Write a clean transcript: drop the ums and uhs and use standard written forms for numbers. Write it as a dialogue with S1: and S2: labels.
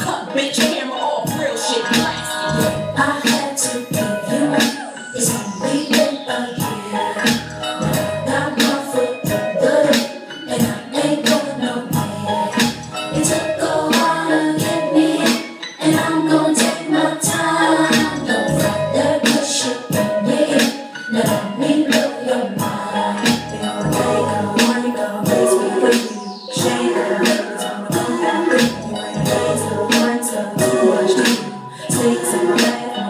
S1: cut, bitch, camera off, real shit blasting.
S2: I had to give you up. It's only been a year. Got my foot good, and I ain't going nowhere. It took a while to get me, and I'm gonna take my time. Don't fight that good shit with me. Now let me blow your mind. You gonna raise me with you. Shame that I'm come back with you. You ain't a days, little one, so too much to you. Takes in my life.